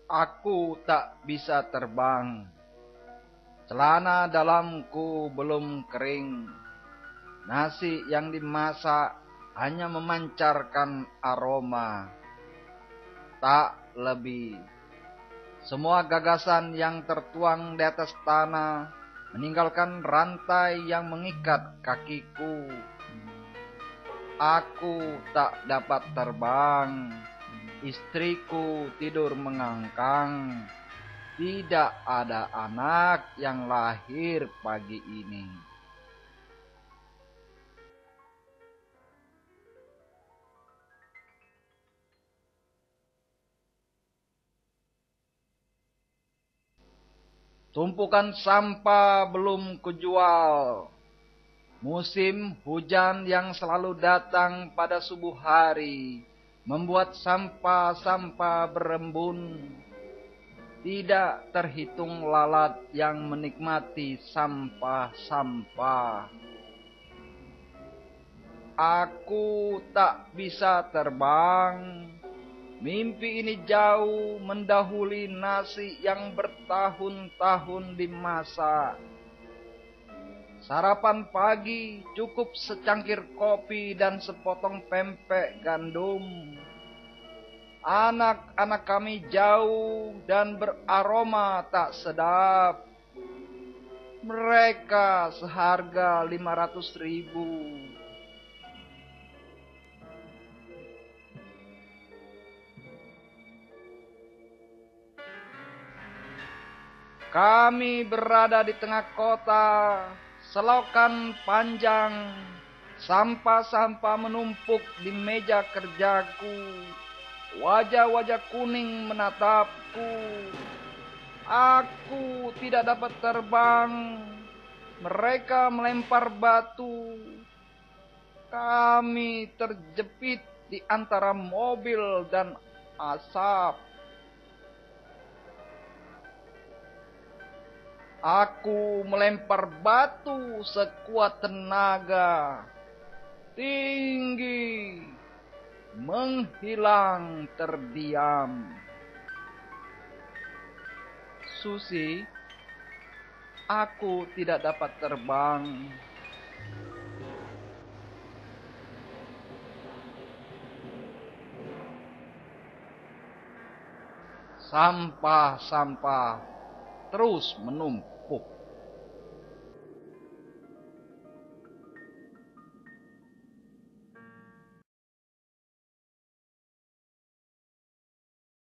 Aku tak bisa terbang. Celana dalamku belum kering. Nasi yang dimasak hanya memancarkan aroma, tak lebih. Semua gagasan yang tertuang di atas tanah meninggalkan rantai yang mengikat kakiku. Aku tak dapat terbang. Istriku tidur mengangkang. Tidak ada anak yang lahir pagi ini. Tumpukan sampah belum kujual. Musim hujan yang selalu datang pada subuh hari membuat sampah-sampah berembun. Tidak terhitung lalat yang menikmati sampah-sampah. Aku tak bisa terbang. Mimpi ini jauh mendahului nasi yang bertahun-tahun dimasak. Sarapan pagi cukup secangkir kopi dan sepotong pempek gandum. Anak-anak kami jauh dan beraroma tak sedap. Mereka seharga 500.000. Kami berada di tengah kota, selokan panjang, sampah-sampah menumpuk di meja kerjaku, wajah-wajah kuning menatapku. Aku tidak dapat terbang, mereka melempar batu. Kami terjepit di antara mobil dan asap. Aku melempar batu sekuat tenaga, tinggi, menghilang terdiam. Susi, aku tidak dapat terbang. Sampah-sampah terus menumpuk.